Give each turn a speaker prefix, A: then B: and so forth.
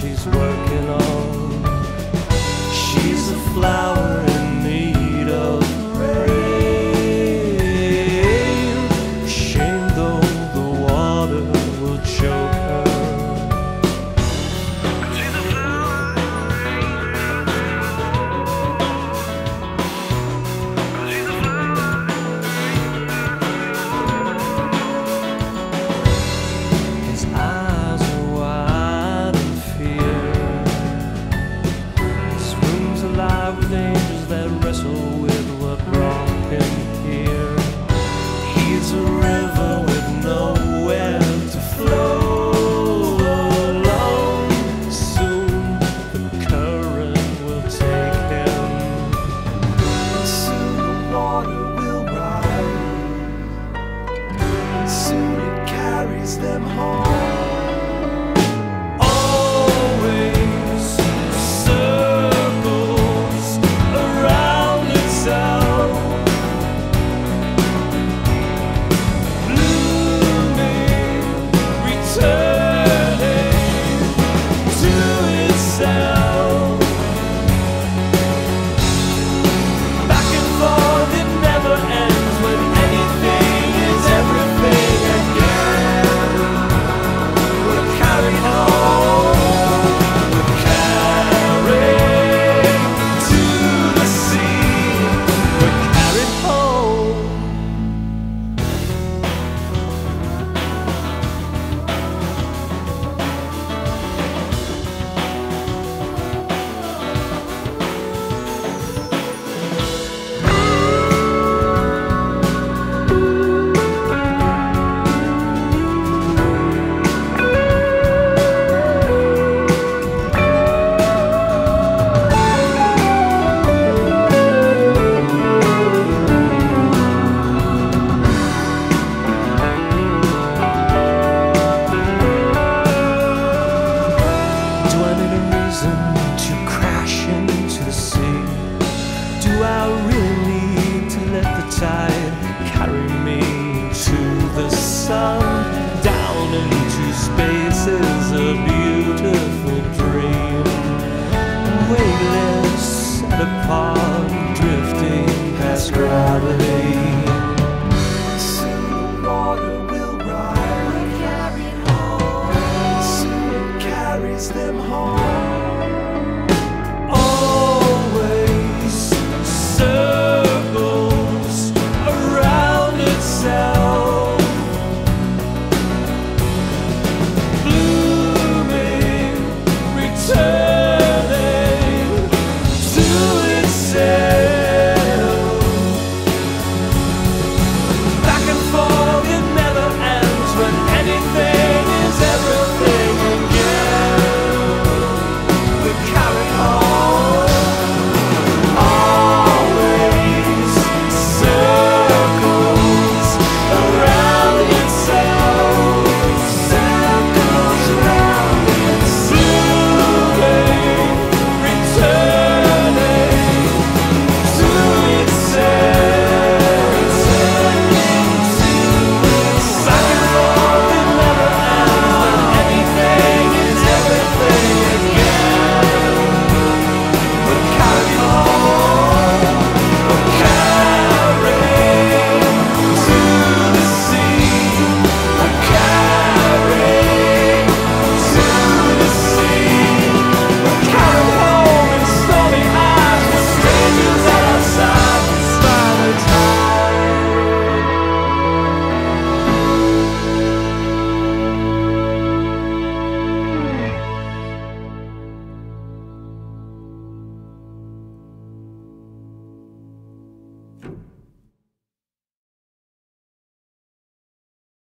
A: she's working on. She's a flower in need of rain. Shame though the water will choke her. With angels that wrestle with what brought him here. He's a river with nowhere to flow alone. Soon the current will take him. Soon the water will rise. Soon it carries them home. To crash into the sea? Do I really need to let the tide carry me to the sun? Down into space is a beautiful dream. Weightless, set apart, drifting past gravity. Soon the water will rise. Soon it carries them home.